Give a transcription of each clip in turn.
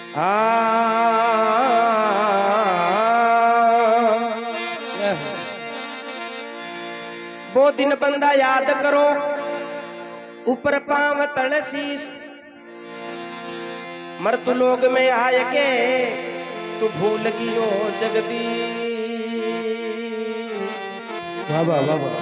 वो दिन बंदा याद करो, ऊपर पांव तल शीश, मृत्यु लोग में आए के तू भूल गियो जगदीश। वाह वाह वाह वाह।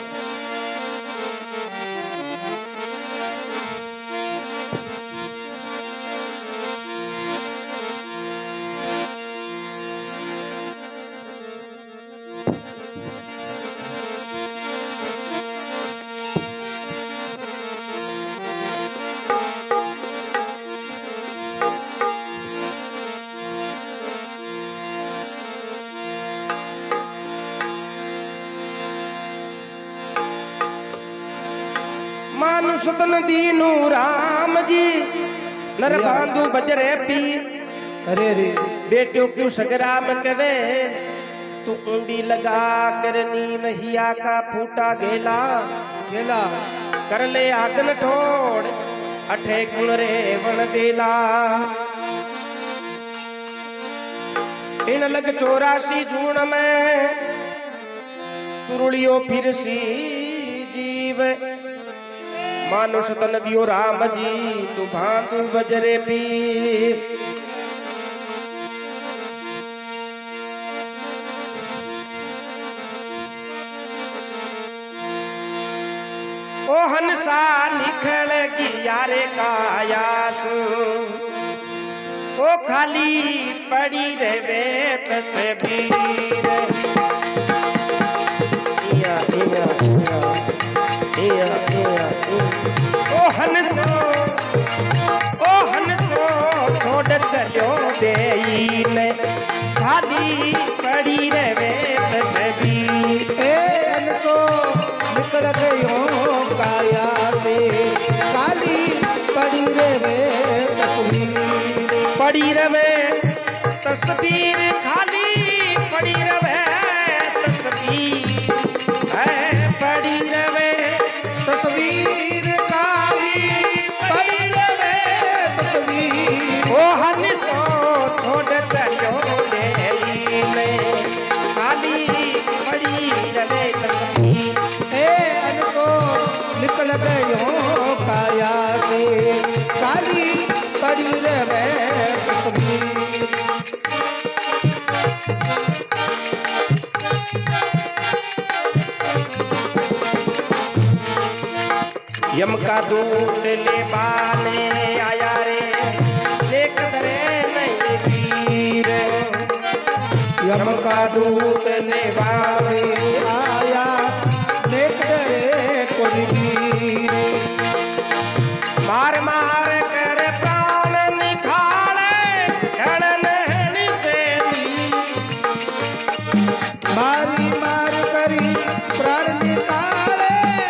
मानुष तन दीनू राम जी, नर बांधु बजरे पी। अरे अरे बेटियों क्यों सगराम कवे, तू ऊंडी लगा करनी महिया का फूटा गेला। गेला कर ले आगन ठोड़, अठे गुण रे वन देला। इन लग 84 जून में, तुरुलियो फिर सी जीव। मानुष तन दियो राम जी, तू भांतु बजरे पी। ओ हंसा निखल गियारे कायास, ओ खाली पड़ी रहे तस्वीर। ओ हंसो छोड़ चलो देईन, खाली पड़ी रहे तस्वीर। ए हंसो निकल गयो काया से, खाली पड़ी रहे तस्वीर। पड़ी रहे तस्वीर, खाली पड़ी रहे तस्वीर। पड़ी रहे तस्वीर, खाली पड़ी रहे तस्वीर। ओ हंसो छोड़ चलो देईन, खाली पड़ी रहे तस्वीर। ए हंसो निकल गयो काया से, खाली पड़ी रहे तस्वीर। यम का दूत ले बाने आया रे, लेक धरे नहीं वीर। यम का दूत ले बाने आया, लेक धरे कोई वीर। मार मार कर प्राण निखारे, धड़न से मारी मार करी प्राण निकाले,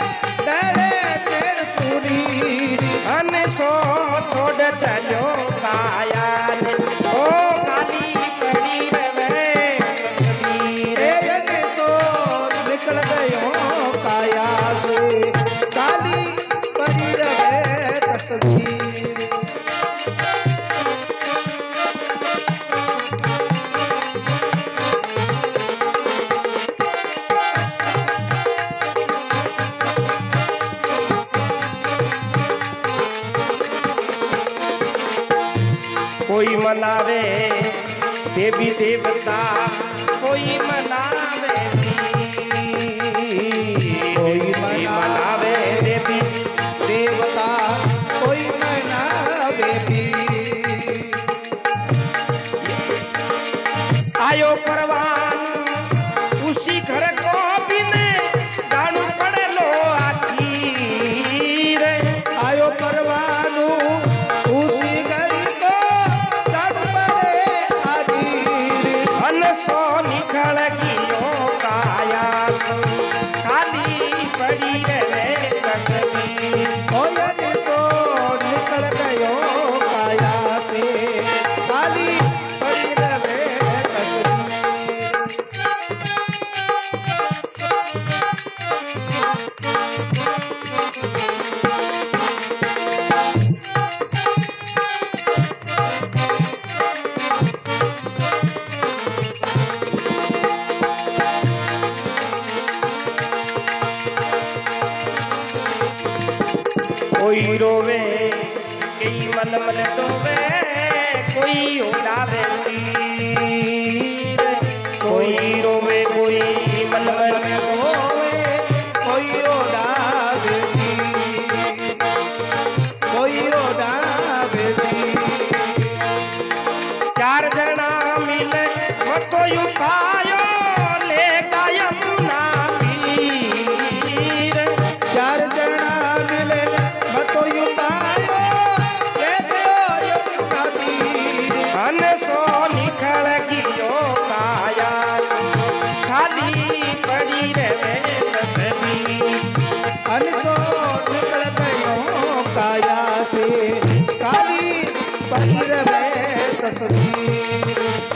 हंसो छोड़ चलो काया, ओ खाली पड़ी रहे तस्वीर। हंसो निकल गयो काया से, खाली पड़ी रहे तस्वीर। कोई मनावे देवी देवता, कोई मनावे कोई मनावे देवी देवता, कोई मनावे आयो परवान उसी घर को बिने, जानू पड़े लो आखिर। आयो परवानू उसी घरी को सब पड़े आखिर। हंसो निकल गियो काया, खाली पड़ी रहे तस्वीर। ओ हंसो निकल गयो काया से, खाली पड़ी रहे तस्वीर। कोई रोवे कई मन मन रोवे, कोई उड़ावे तीर, कोई रोवे कोई मन मन रोवे, कोई उड़ावे तीर, कोई उड़ावे तीर। चार जना मिले मतो उठायो ले यमुना तीर, चार जना मिले मतो उठायो ले यमुना तीर। अन सो निकल गियो काया खाली पड़ी रहे तस्वीर, अनसो निकल गयो काया से काली पड़ी रहे तस्वीर।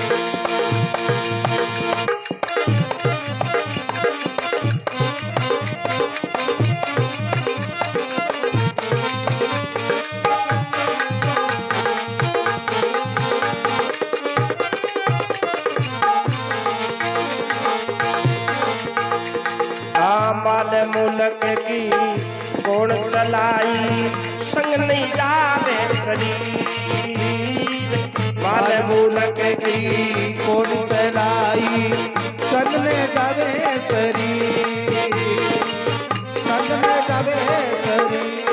माल मुलक की कौन चलाई संग नहीं जावे शरीर, माल मुलक की कौन चलाई संग ने जावे शरीर, संग ने जावे शरीर।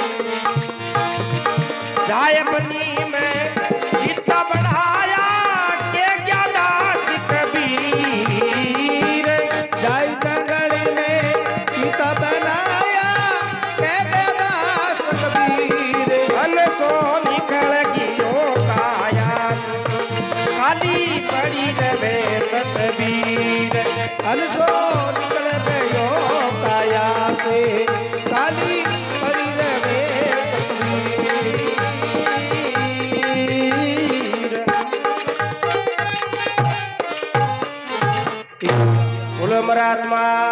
जाय बनी में गीता बढ़ाया के ज्ञादास कबीर, जाय जंगल में गीता बनाया के ज्ञादास कबीर। अन सो निकल गियो काया खाली पड़ी रहे तस्वीर, अनसो निकल गयो काया से काली पड़ी रहे तस्वीर। बोलो महात्मा